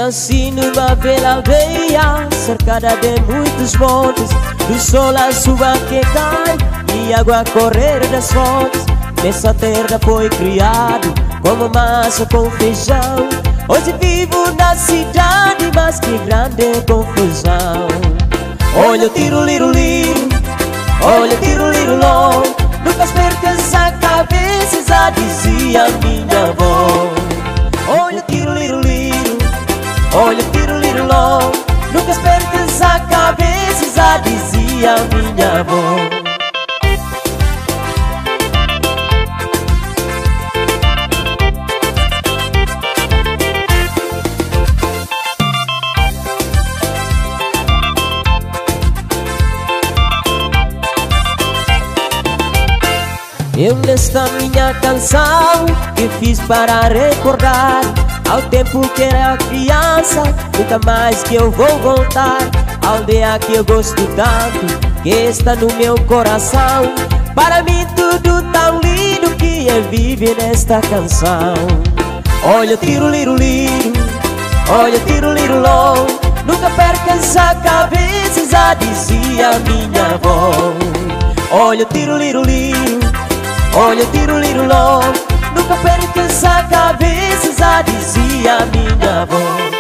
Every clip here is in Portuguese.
Nasci numa bela aldeia, cercada de muitos montes, do sol a chuva que cai e água a correr das fontes. Nessa terra foi criado como massa com feijão. Hoje vivo na cidade, mas que grande confusão. Olha o tiro, liro, liro, olha o tiro, liro, lom. Nunca percas a cabeça, já dizia minha avó. Olha o tiro, liro, liro, olha o tiro, liro, lom. Nunca percas a cabeça, já dizia minha avó. Eu nesta minha canção que fiz para recordar ao tempo que era criança, nunca mais que eu vou voltar. A aldeia que eu gosto tanto, que está no meu coração. Para mim tudo tão lindo que é viver nesta canção. Olha o tiro, liro, liro, olha o tiro, liro, lom. Nunca percas a cabeça, já dizia minha avó. Olha o tiro, liro, liro, olha o tiro, liro, lom. Nunca percas a cabeça, já dizia minha avó.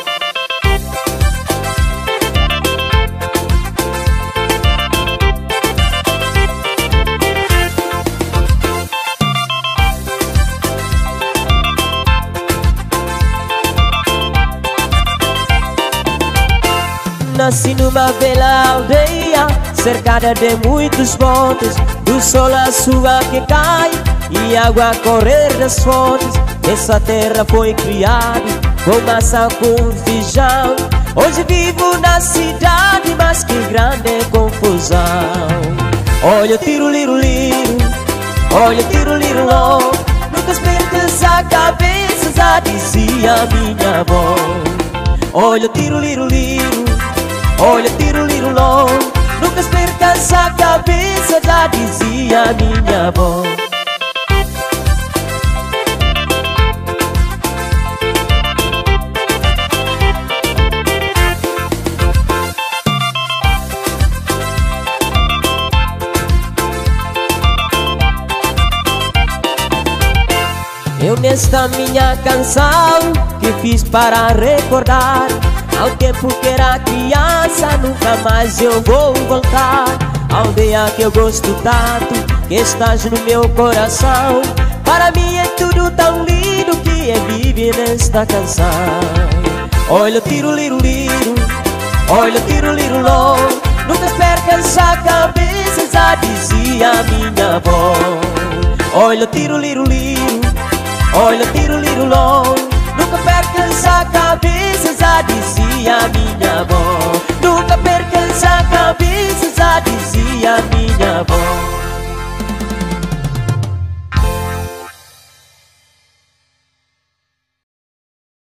Nasci numa bela aldeia, cercada de muitos montes, do sol a chuva que cai e água a correr das fontes. Essa terra foi criada com massa com feijão. Hoje vivo na cidade, mas que grande confusão. Olha o tiro, liro, liro, olha o tiro, liro, lom. Nunca percas a cabeça, já dizia minha avó. Olha o tiro, liro, liro, olha o tiro, liro, lom. Nunca percas a cabeça, já dizia minha avó. Eu nesta minha canção que fiz para recordar ao tempo que era criança, nunca mais eu vou voltar. A aldeia que eu gosto tanto, que estás no meu coração. Para mim é tudo tão lindo que é viver nesta canção. Olha o tiro, liro, liro, olha o tiro, liro, lom. Nunca percas a cabeça, já dizia minha avó. Olha o tiro, liro, liro, olha o tiro, liro, lom. Nunca percas a cabeça, já dizia